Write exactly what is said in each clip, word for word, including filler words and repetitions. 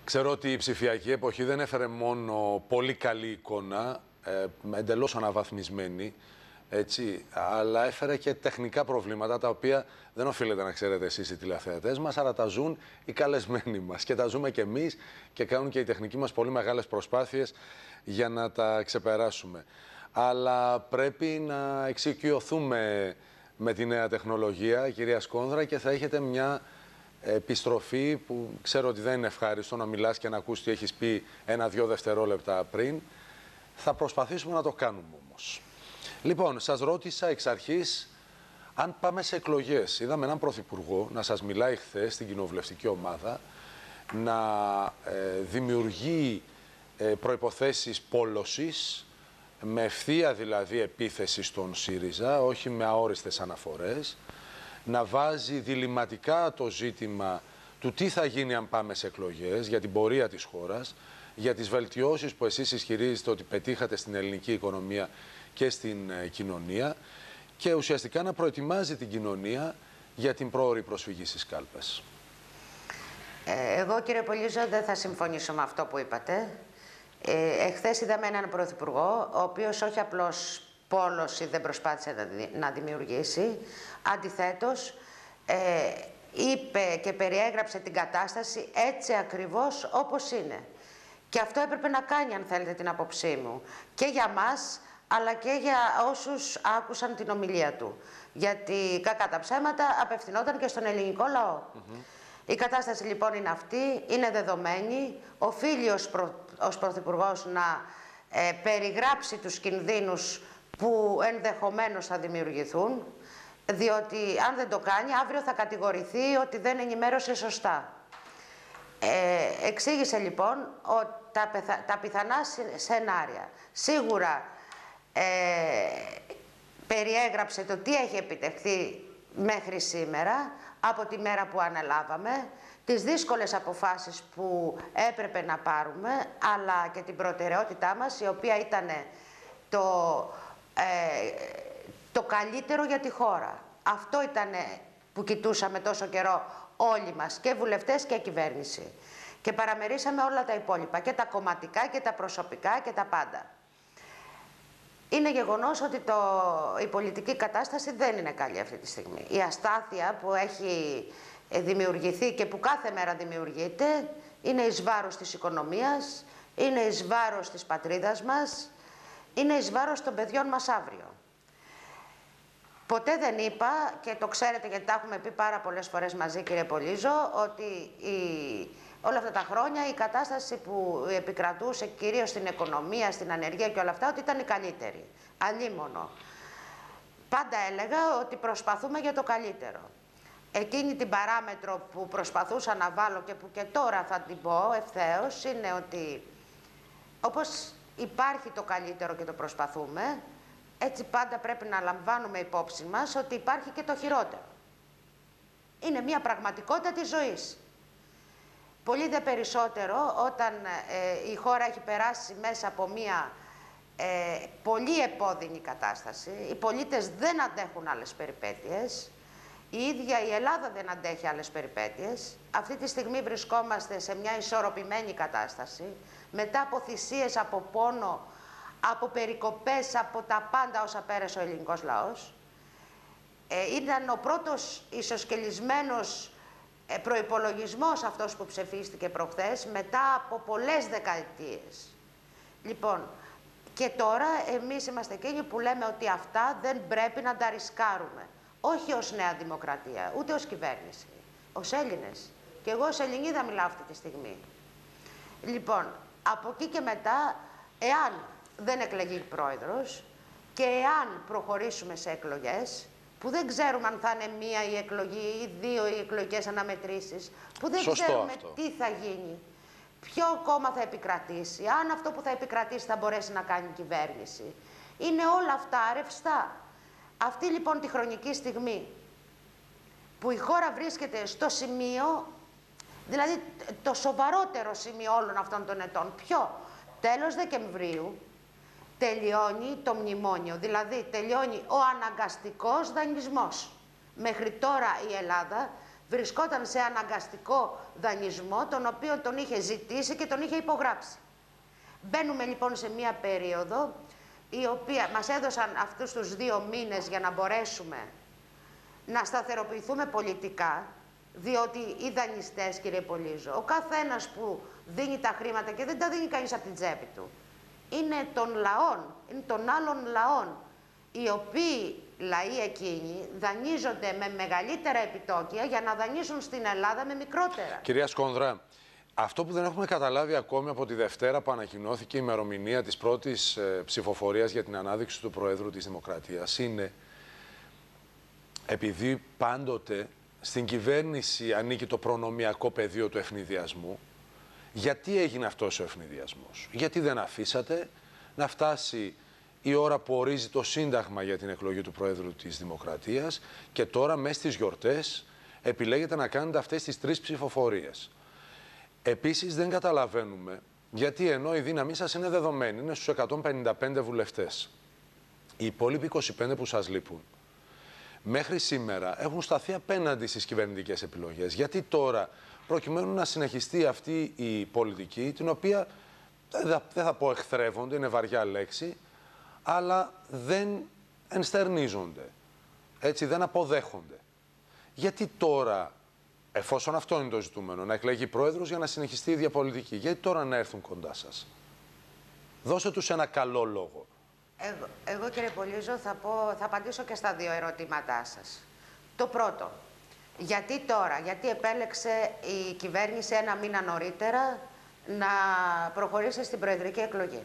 Ξέρω ότι η ψηφιακή εποχή δεν έφερε μόνο πολύ καλή εικόνα, ε, εντελώς αναβαθμισμένη, έτσι, αλλά έφερε και τεχνικά προβλήματα, τα οποία δεν οφείλετε να ξέρετε εσείς οι τηλεθεατές μας, αλλά τα ζουν οι καλεσμένοι μας και τα ζούμε και εμείς και κάνουν και οι τεχνικοί μας πολύ μεγάλες προσπάθειες για να τα ξεπεράσουμε. Αλλά πρέπει να εξοικειωθούμε με τη νέα τεχνολογία, κυρία Σκόνδρα, και θα έχετε μια επιστροφή που ξέρω ότι δεν είναι ευχάριστο να μιλάς και να ακούς τι έχεις πει ένα-δυο δευτερόλεπτα πριν. Θα προσπαθήσουμε να το κάνουμε όμως. Λοιπόν, σας ρώτησα εξ αρχής αν πάμε σε εκλογές. Είδαμε έναν πρωθυπουργό να σας μιλάει χθες στην κοινοβουλευτική ομάδα, να ε, δημιουργεί ε, προϋποθέσεις πόλωσης, με ευθεία δηλαδή επίθεση στον ΣΥΡΙΖΑ, όχι με αόριστες αναφορές, να βάζει διλημματικά το ζήτημα του τι θα γίνει αν πάμε σε εκλογές, για την πορεία της χώρας, για τις βελτιώσεις που εσείς ισχυρίζετε ότι πετύχατε στην ελληνική οικονομία και στην ε, κοινωνία, και ουσιαστικά να προετοιμάζει την κοινωνία για την πρόωρη προσφυγή στις κάλπες. Ε, εγώ, κύριε Πολύζο, δεν θα συμφωνήσω με αυτό που είπατε. Ε, εχθές είδαμε έναν πρωθυπουργό, ο οποίος όχι απλώς πόλωση δεν προσπάθησε να δημιουργήσει, αντιθέτως ε, είπε και περιέγραψε την κατάσταση έτσι ακριβώς όπως είναι. Και αυτό έπρεπε να κάνει, αν θέλετε την άποψή μου, και για μας, αλλά και για όσους άκουσαν την ομιλία του. Γιατί κακά τα ψέματα απευθυνόταν και στον ελληνικό λαό. Mm-hmm. Η κατάσταση λοιπόν είναι αυτή, είναι δεδομένη, οφείλει ως, προ, ως πρωθυπουργός να ε, περιγράψει τους κινδύνους που ενδεχομένως θα δημιουργηθούν, διότι αν δεν το κάνει, αύριο θα κατηγορηθεί ότι δεν ενημέρωσε σωστά. Ε, εξήγησε λοιπόν ότι τα, πεθα, τα πιθανά σενάρια. Σίγουρα ε, περιέγραψε το τι έχει επιτευχθεί μέχρι σήμερα, από τη μέρα που αναλάβαμε, τις δύσκολες αποφάσεις που έπρεπε να πάρουμε, αλλά και την προτεραιότητά μας, η οποία ήταν το, ε, το καλύτερο για τη χώρα. Αυτό ήταν που κοιτούσαμε τόσο καιρό όλοι μας, και βουλευτές και κυβέρνηση. Και παραμερίσαμε όλα τα υπόλοιπα, και τα κομματικά και τα προσωπικά και τα πάντα. Είναι γεγονός ότι το, η πολιτική κατάσταση δεν είναι καλή αυτή τη στιγμή. Η αστάθεια που έχει δημιουργηθεί και που κάθε μέρα δημιουργείται είναι εις βάρος της οικονομίας, είναι εις βάρος της πατρίδας μας, είναι εις βάρος των παιδιών μας αύριο. Ποτέ δεν είπα, και το ξέρετε γιατί τα έχουμε πει πάρα πολλές φορές μαζί, κύριε Πολύζο, ότι η, όλα αυτά τα χρόνια η κατάσταση που επικρατούσε κυρίως στην οικονομία, στην ανεργία και όλα αυτά, ότι ήταν η καλύτερη. Αλίμονο. Πάντα έλεγα ότι προσπαθούμε για το καλύτερο. Εκείνη την παράμετρο που προσπαθούσα να βάλω και που και τώρα θα την πω ευθέως, είναι ότι όπως υπάρχει το καλύτερο και το προσπαθούμε, έτσι πάντα πρέπει να λαμβάνουμε υπόψη μας ότι υπάρχει και το χειρότερο. Είναι μια πραγματικότητα της ζωής. Πολύ δε περισσότερο όταν ε, η χώρα έχει περάσει μέσα από μια ε, πολύ επώδυνη κατάσταση, οι πολίτες δεν αντέχουν άλλες περιπέτειες, η ίδια η Ελλάδα δεν αντέχει άλλες περιπέτειες. Αυτή τη στιγμή βρισκόμαστε σε μια ισορροπημένη κατάσταση, μετά από θυσίες, από πόνο, από περικοπές, από τα πάντα όσα πέρασε ο ελληνικός λαός. Ε, ήταν ο πρώτος ισοσκελισμένος ε, προϋπολογισμός αυτός που ψηφίστηκε προχθές, μετά από πολλές δεκαετίες. Λοιπόν, και τώρα εμείς είμαστε εκείνοι που λέμε ότι αυτά δεν πρέπει να τα ρισκάρουμε. Όχι ως Νέα Δημοκρατία, ούτε ως κυβέρνηση, ως Έλληνες. Και εγώ ως Ελληνίδα μιλάω αυτή τη στιγμή. Λοιπόν, από εκεί και μετά, εάν δεν εκλεγεί πρόεδρος και εάν προχωρήσουμε σε εκλογές, που δεν ξέρουμε αν θα είναι μία η εκλογή ή δύο οι εκλογικές αναμετρήσεις, που δεν Σωστό ξέρουμε αυτό. τι θα γίνει, ποιο κόμμα θα επικρατήσει, αν αυτό που θα επικρατήσει θα μπορέσει να κάνει κυβέρνηση. Είναι όλα αυτά ρευστά. Αυτή λοιπόν τη χρονική στιγμή που η χώρα βρίσκεται στο σημείο, δηλαδή το σοβαρότερο σημείο όλων αυτών των ετών, ποιο? Τέλος Δεκεμβρίου τελειώνει το μνημόνιο, δηλαδή τελειώνει ο αναγκαστικός δανεισμός. Μέχρι τώρα η Ελλάδα βρισκόταν σε αναγκαστικό δανεισμό, τον οποίο τον είχε ζητήσει και τον είχε υπογράψει. Μπαίνουμε λοιπόν σε μία περίοδο η οποία μας έδωσαν αυτούς τους δύο μήνες για να μπορέσουμε να σταθεροποιηθούμε πολιτικά, διότι οι δανειστές, κύριε Πολύζο, ο καθένας που δίνει τα χρήματα και δεν τα δίνει κανείς από την τσέπη του, είναι των λαών, είναι των άλλων λαών, οι οποίοι λαοί εκείνοι δανείζονται με μεγαλύτερα επιτόκια για να δανείσουν στην Ελλάδα με μικρότερα. Κυρία Σκόνδρα, αυτό που δεν έχουμε καταλάβει ακόμη από τη Δευτέρα που ανακοινώθηκε η ημερομηνία της πρώτης ε, ψηφοφορίας για την ανάδειξη του Προέδρου της Δημοκρατίας είναι επειδή πάντοτε στην κυβέρνηση ανήκει το προνομιακό πεδίο του ευνηδιασμού, γιατί έγινε αυτός ο ευνηδιασμός? Γιατί δεν αφήσατε να φτάσει η ώρα που ορίζει το Σύνταγμα για την εκλογή του Προέδρου της Δημοκρατίας και τώρα μέσα στις γιορτές επιλέγετε να κάνετε αυτές τις τρεις ψηφοφορίες. Επίσης δεν καταλαβαίνουμε γιατί ενώ η δύναμή σας είναι δεδομένη, είναι στους εκατόν πενήντα πέντε βουλευτές, οι υπόλοιποι είκοσι πέντε που σας λείπουν, μέχρι σήμερα έχουν σταθεί απέναντι στις κυβερνητικές επιλογές. Γιατί τώρα, προκειμένου να συνεχιστεί αυτή η πολιτική, την οποία δεν θα, δεν θα πω εχθρεύονται, είναι βαριά λέξη, αλλά δεν ενστερνίζονται, έτσι, δεν αποδέχονται. Γιατί τώρα, εφόσον αυτό είναι το ζητούμενο, να εκλεγεί πρόεδρος για να συνεχιστεί η ίδια πολιτική, γιατί τώρα να έρθουν κοντά σας? Δώστε τους ένα καλό λόγο. Εγώ, εγώ κύριε Πολύζο, θα, πω, θα απαντήσω και στα δύο ερωτήματά σας. Το πρώτο, γιατί τώρα, γιατί επέλεξε η κυβέρνηση ένα μήνα νωρίτερα να προχωρήσει στην προεδρική εκλογή?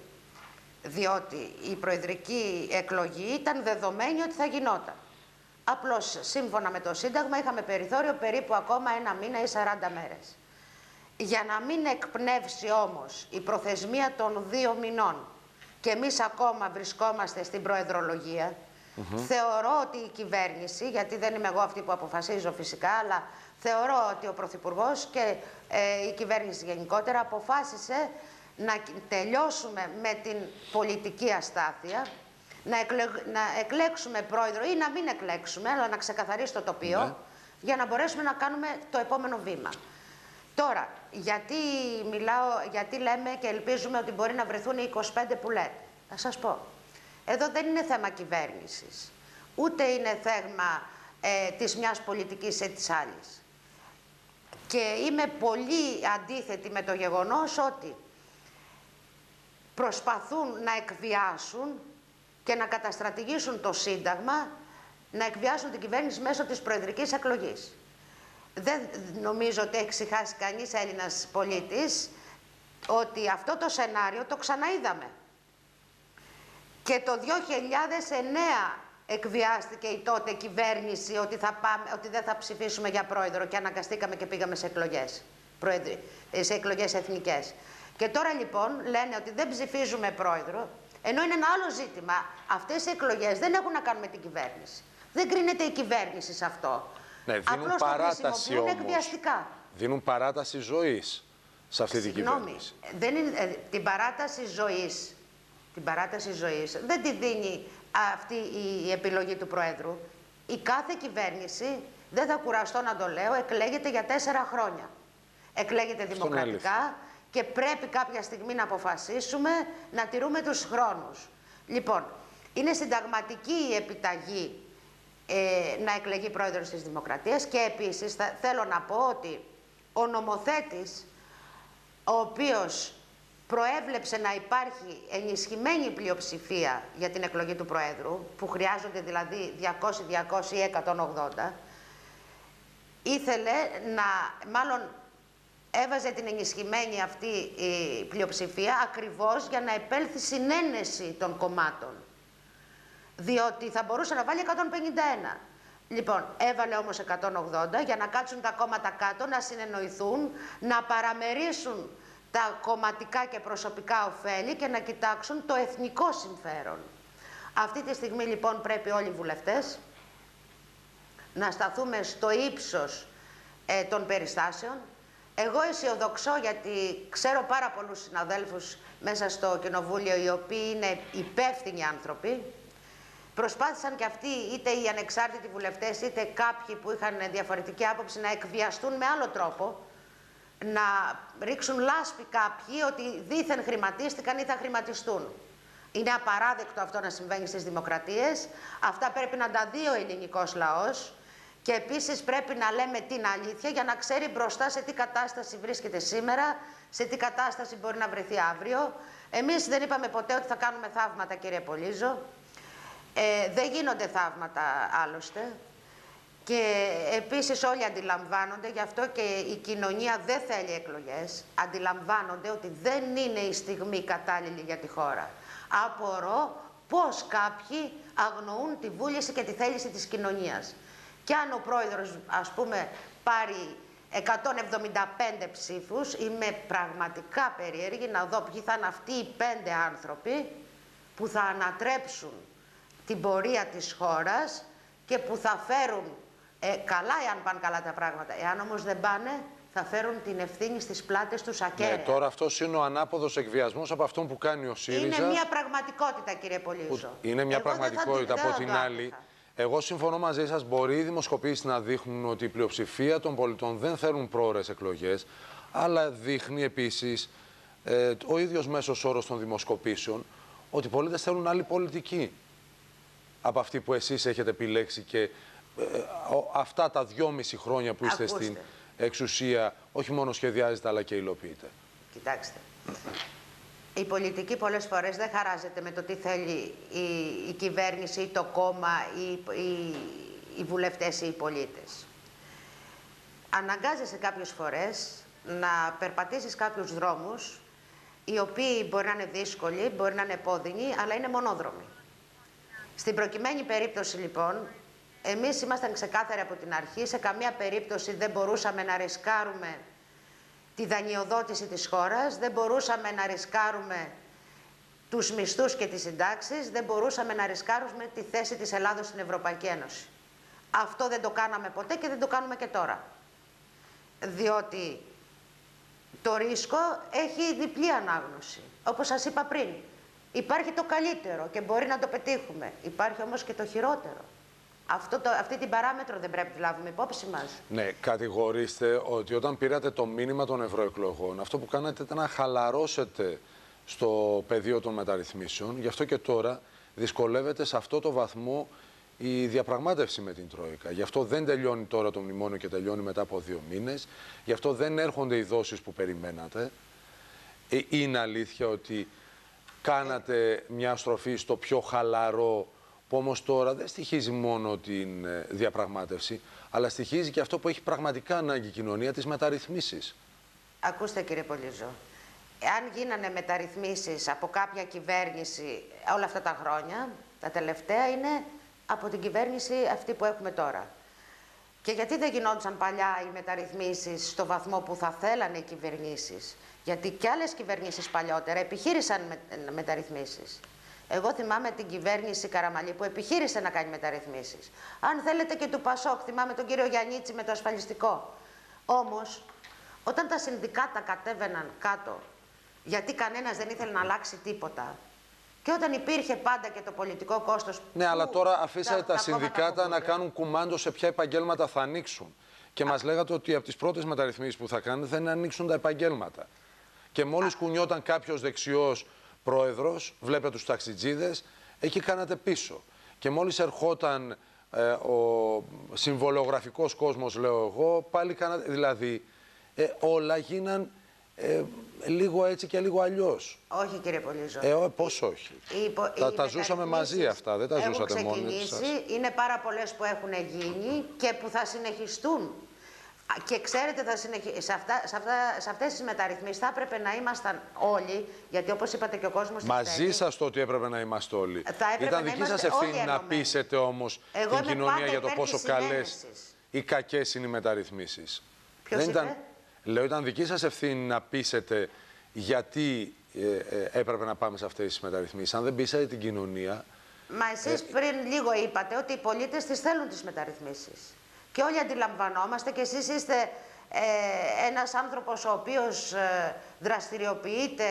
Διότι η προεδρική εκλογή ήταν δεδομένη ότι θα γινόταν. Απλώς, σύμφωνα με το Σύνταγμα, είχαμε περιθώριο περίπου ακόμα ένα μήνα ή σαράντα μέρες. Για να μην εκπνεύσει όμως η προθεσμία των δύο μηνών και εμείς ακόμα βρισκόμαστε στην προεδρολογία, mm-hmm. θεωρώ ότι η κυβέρνηση, γιατί δεν είμαι εγώ αυτή που αποφασίζω φυσικά, αλλά θεωρώ ότι ο Πρωθυπουργός και ε, η κυβέρνηση γενικότερα αποφάσισε να τελειώσουμε με την πολιτική αστάθεια, να, εκλε... να εκλέξουμε πρόεδρο ή να μην εκλέξουμε, αλλά να ξεκαθαρίσει το τοπίο, ναι. για να μπορέσουμε να κάνουμε το επόμενο βήμα. Τώρα, γιατί, μιλάω, γιατί λέμε και ελπίζουμε ότι μπορεί να βρεθούν οι είκοσι πέντε που λέτε. Θα σας πω. Εδώ δεν είναι θέμα κυβέρνησης. Ούτε είναι θέμα ε, της μιας πολιτικής ή της άλλης. Και είμαι πολύ αντίθετη με το γεγονός ότι προσπαθούν να εκβιάσουν και να καταστρατηγήσουν το Σύνταγμα, να εκβιάσουν την κυβέρνηση μέσω της προεδρικής εκλογής. Δεν νομίζω ότι έχει ξεχάσει κανείς Έλληνας πολίτης ότι αυτό το σενάριο το ξαναείδαμε. Και το δύο χιλιάδες εννέα εκβιάστηκε η τότε κυβέρνηση ότι, θα πάμε, ότι δεν θα ψηφίσουμε για πρόεδρο και αναγκαστήκαμε και πήγαμε σε εκλογές, προεδρι, σε εκλογές εθνικές. Και τώρα λοιπόν λένε ότι δεν ψηφίζουμε πρόεδρο, ενώ είναι ένα άλλο ζήτημα. Αυτές οι εκλογές δεν έχουν να κάνουν με την κυβέρνηση. Δεν κρίνεται η κυβέρνηση σε αυτό. Ναι, δίνουν απλώς παράταση όμως. Εκβιαστικά. Δίνουν παράταση ζωής σε αυτή την κυβέρνηση. Δεν είναι, ε, την παράταση ζωής, την παράταση ζωής δεν τη δίνει αυτή η, η επιλογή του Προέδρου. Η κάθε κυβέρνηση, δεν θα κουραστώ να το λέω, εκλέγεται για τέσσερα χρόνια. Εκλέγεται δημοκρατικά και πρέπει κάποια στιγμή να αποφασίσουμε να τηρούμε τους χρόνους. Λοιπόν, είναι συνταγματική η επιταγή ε, να εκλεγεί πρόεδρος της Δημοκρατίας και επίσης θα, θέλω να πω ότι ο νομοθέτης, ο οποίος προέβλεψε να υπάρχει ενισχυμένη πλειοψηφία για την εκλογή του Προέδρου, που χρειάζονται δηλαδή διακόσια, διακόσια ή εκατόν ογδόντα, ήθελε να, μάλλον έβαζε την ενισχυμένη αυτή η πλειοψηφία ακριβώς για να επέλθει συνένεση των κομμάτων. Διότι θα μπορούσε να βάλει εκατόν πενήντα ένα. Λοιπόν, έβαλε όμως εκατόν ογδόντα για να κάτσουν τα κόμματα κάτω, να συνεννοηθούν, να παραμερίσουν τα κομματικά και προσωπικά ωφέλη και να κοιτάξουν το εθνικό συμφέρον. Αυτή τη στιγμή λοιπόν πρέπει όλοι οι βουλευτές να σταθούμε στο ύψος ε, των περιστάσεων. Εγώ αισιοδοξώ, γιατί ξέρω πάρα πολλούς συναδέλφους μέσα στο Κοινοβούλιο οι οποίοι είναι υπεύθυνοι άνθρωποι. Προσπάθησαν και αυτοί, είτε οι ανεξάρτητοι βουλευτές, είτε κάποιοι που είχαν διαφορετική άποψη, να εκβιαστούν με άλλο τρόπο, να ρίξουν λάσπη κάποιοι ότι δήθεν χρηματίστηκαν ή θα χρηματιστούν. Είναι απαράδεκτο αυτό να συμβαίνει στις δημοκρατίες. Αυτά πρέπει να τα δει ο ελληνικός λαός και επίσης πρέπει να λέμε την αλήθεια για να ξέρει μπροστά σε τι κατάσταση βρίσκεται σήμερα, σε τι κατάσταση μπορεί να βρεθεί αύριο. Εμείς δεν είπαμε ποτέ ότι θα κάνουμε θαύματα, κύριε Πολύζο. Ε, δεν γίνονται θαύματα άλλωστε. Και επίσης όλοι αντιλαμβάνονται, γι' αυτό και η κοινωνία δεν θέλει εκλογές, αντιλαμβάνονται ότι δεν είναι η στιγμή κατάλληλη για τη χώρα. Απορώ πώς κάποιοι αγνοούν τη βούληση και τη θέληση της κοινωνίας. Και αν ο πρόεδρος, ας πούμε, πάρει εκατόν εβδομήντα πέντε ψήφους, είμαι πραγματικά περίεργη να δω ποιοι θα είναι αυτοί οι πέντε άνθρωποι που θα ανατρέψουν την πορεία της χώρας και που θα φέρουν, ε, καλά εάν πάνε καλά τα πράγματα, εάν όμως δεν πάνε, θα φέρουν την ευθύνη στις πλάτες τους ακέραια. Ναι, τώρα αυτός είναι ο ανάποδος εκβιασμός από αυτόν που κάνει ο ΣΥΡΙΖΑ. Είναι μια πραγματικότητα, κύριε Πολύζο. Είναι μια Εγώ πραγματικότητα. θα, από την άλλη, εγώ συμφωνώ μαζί σας, μπορεί οι δημοσκοπήσεις να δείχνουν ότι η πλειοψηφία των πολιτών δεν θέλουν πρόωρες εκλογές, αλλά δείχνει επίσης ε, ο ίδιος μέσος όρος των δημοσκοπήσεων ότι οι πολίτες θέλουν άλλη πολιτική από αυτή που εσείς έχετε επιλέξει και ε, αυτά τα δυόμιση χρόνια που είστε Ακούστε. στην εξουσία όχι μόνο σχεδιάζετε αλλά και υλοποιείτε. Κοιτάξτε, η πολιτική πολλές φορές δεν χαράζεται με το τι θέλει η, η κυβέρνηση ή το κόμμα ή οι, οι βουλευτές ή οι πολίτες. Αναγκάζεσαι κάποιες φορές να περπατήσεις κάποιους δρόμους οι οποίοι μπορεί να είναι δύσκολοι, μπορεί να είναι επώδυνοι, αλλά είναι μονόδρομοι. Στην προκειμένη περίπτωση λοιπόν, εμείς ήμασταν ξεκάθαροι από την αρχή, σε καμία περίπτωση δεν μπορούσαμε να ρισκάρουμε τη δανειοδότηση της χώρας, δεν μπορούσαμε να ρισκάρουμε τους μισθούς και τις συντάξεις, δεν μπορούσαμε να ρισκάρουμε τη θέση της Ελλάδος στην Ευρωπαϊκή Ένωση. Αυτό δεν το κάναμε ποτέ και δεν το κάνουμε και τώρα. Διότι το ρίσκο έχει διπλή ανάγνωση. Όπως σας είπα πριν, υπάρχει το καλύτερο και μπορεί να το πετύχουμε. Υπάρχει όμως και το χειρότερο. Αυτό το, αυτή την παράμετρο δεν πρέπει να λάβουμε υπόψη μας. Ναι, κατηγορήστε ότι όταν πήρατε το μήνυμα των ευρωεκλογών, αυτό που κάνατε ήταν να χαλαρώσετε στο πεδίο των μεταρρυθμίσεων. Γι' αυτό και τώρα δυσκολεύεται σε αυτό το βαθμό η διαπραγμάτευση με την Τρόικα. Γι' αυτό δεν τελειώνει τώρα το μνημόνιο και τελειώνει μετά από δύο μήνες. Γι' αυτό δεν έρχονται οι δόσεις που περιμένατε. Ε, είναι αλήθεια ότι κάνατε μια στροφή στο πιο χαλαρό, που όμως τώρα δεν στοιχίζει μόνο την διαπραγμάτευση, αλλά στοιχίζει και αυτό που έχει πραγματικά ανάγκη η κοινωνία, τις μεταρρυθμίσεις. Ακούστε, κύριε Πολύζο, αν γίνανε μεταρρυθμίσεις από κάποια κυβέρνηση όλα αυτά τα χρόνια, τα τελευταία είναι από την κυβέρνηση αυτή που έχουμε τώρα. Και γιατί δεν γινόντουσαν παλιά οι μεταρρυθμίσεις στο βαθμό που θα θέλανε οι κυβερνήσεις? Γιατί και άλλες κυβερνήσεις παλιότερα επιχείρησαν με, μεταρρυθμίσεις. Εγώ θυμάμαι την κυβέρνηση Καραμανλή που επιχείρησε να κάνει μεταρρυθμίσεις. Αν θέλετε και του Πασόκ, θυμάμαι τον κύριο Γιαννίτσι με το ασφαλιστικό. Όμως, όταν τα συνδικάτα κατέβαιναν κάτω, γιατί κανένας δεν ήθελε να αλλάξει τίποτα, και όταν υπήρχε πάντα και το πολιτικό κόστος... Ναι, αλλά τώρα αφήσατε τα, τα, τα συνδικάτα να κάνουν κουμάντο σε ποια επαγγέλματα θα ανοίξουν. Και Α. μας λέγατε ότι από τις πρώτες μεταρρυθμίσεις που θα κάνετε θα είναι να ανοίξουν τα επαγγέλματα. Και μόλις κουνιόταν κάποιος δεξιός πρόεδρος, βλέπετε τους ταξιτζίδες, εκεί κάνατε πίσω. Και μόλις ερχόταν ε, ο συμβολιογραφικός κόσμος, λέω εγώ, πάλι κάνατε... Δηλαδή, ε, όλα γίναν ε, λίγο έτσι και λίγο αλλιώς. Όχι, κύριε Πολύζο. Ε, πώς όχι. Οι, τα, τα ζούσαμε μαζί αυτά, δεν τα ζούσατε μόνοι σας. Είναι πάρα πολλές που έχουν γίνει και που θα συνεχιστούν. Και ξέρετε, θα συνεχι... σε, αυτά, σε, αυτά, σε αυτές τις μεταρρυθμίσεις θα έπρεπε να ήμασταν όλοι, γιατί όπως είπατε και ο κόσμος... Μαζί σας το ότι έπρεπε να είμαστε όλοι. Ήταν δική σας ευθύνη να πείσετε όμως Εγώ την κοινωνία για το πόσο καλές ή κακές είναι οι μεταρρυθμίσεις. Ποιος είπε? Ήταν... Λέω, ήταν δική σας ευθύνη να πείσετε γιατί ε, ε, έπρεπε να πάμε σε αυτές τις μεταρρυθμίσεις. Αν δεν πείσατε την κοινωνία... Μα εσείς ε... πριν λίγο είπατε ότι οι πολίτες τις θέλουν τις μεταρρυθμίσεις. Και όλοι αντιλαμβανόμαστε και εσείς είστε ε, ένας άνθρωπος ο οποίος ε, δραστηριοποιείται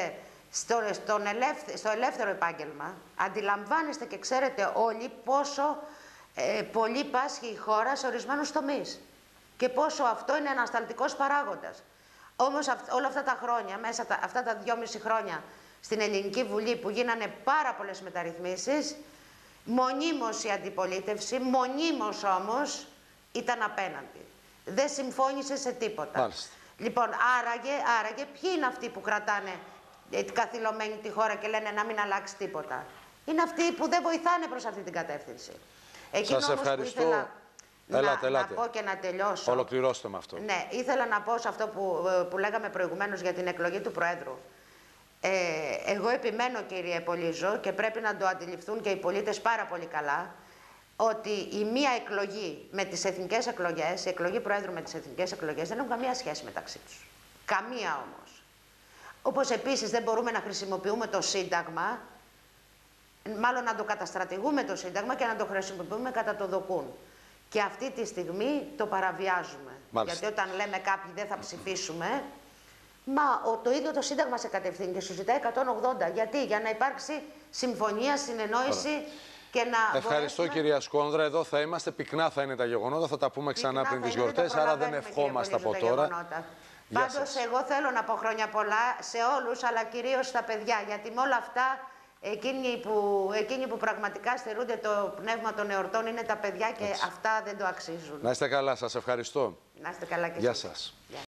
στο, στον ελεύθε, στο ελεύθερο επάγγελμα, αντιλαμβάνεστε και ξέρετε όλοι πόσο ε, πολύ πάσχει η χώρα σε ορισμένους τομείς και πόσο αυτό είναι ανασταλτικός παράγοντας. Όμως αυ, όλα αυτά τα χρόνια, μέσα τα, αυτά τα δυόμιση χρόνια στην Ελληνική Βουλή που γίνανε πάρα πολλές μεταρρυθμίσεις, μονίμως η αντιπολίτευση, μονίμως όμως ήταν απέναντι. Δεν συμφώνησε σε τίποτα. Μάλιστα. Λοιπόν, άραγε, άραγε, ποιοι είναι αυτοί που κρατάνε ε, καθυλωμένη τη χώρα και λένε να μην αλλάξει τίποτα? Είναι αυτοί που δεν βοηθάνε προς αυτή την κατεύθυνση. Εκείνο Σας όμως ευχαριστώ. Που ήθελα Ελάτε, να, ελάτε. να πω και να τελειώσω. Ολοκληρώστε με αυτό. Ναι, ήθελα να πω σε αυτό που, που λέγαμε προηγουμένως για την εκλογή του Προέδρου. Ε, εγώ επιμένω, κύριε Πολύζο, και πρέπει να το αντιληφθούν και οι πολίτες πάρα πολύ καλά, ότι η μία εκλογή με τις εθνικές εκλογές, η εκλογή Προέδρου με τις εθνικές εκλογές δεν έχουν καμία σχέση μεταξύ τους. Καμία όμως. Όπως επίσης δεν μπορούμε να χρησιμοποιούμε το Σύνταγμα, μάλλον να το καταστρατηγούμε το Σύνταγμα και να το χρησιμοποιούμε κατά το δοκούν. Και αυτή τη στιγμή το παραβιάζουμε. Μάλιστα. Γιατί όταν λέμε κάποιοι δεν θα ψηφίσουμε, μα ο, το ίδιο το Σύνταγμα σε κατευθύνει και σου ζητάει εκατόν ογδόντα. Γιατί? Για να υπάρξει συμφωνία, συνεννόηση. Ωραία. Και να Ευχαριστώ, μπορέσουμε... κυρία Σκόνδρα. Εδώ θα είμαστε. Πυκνά θα είναι τα γεγονότα. Θα τα πούμε ξανά πριν τις γιορτές. Άρα δεν ευχόμαστε από τώρα. Πάντως, εγώ θέλω να πω χρόνια πολλά σε όλους, αλλά κυρίως στα παιδιά. Γιατί με όλα αυτά, εκείνοι που, εκείνοι που πραγματικά στερούνται το πνεύμα των εορτών είναι τα παιδιά και έτσι. Αυτά δεν το αξίζουν. Να είστε καλά. Σας ευχαριστώ. Να είστε καλά και Γεια εσείς. σας.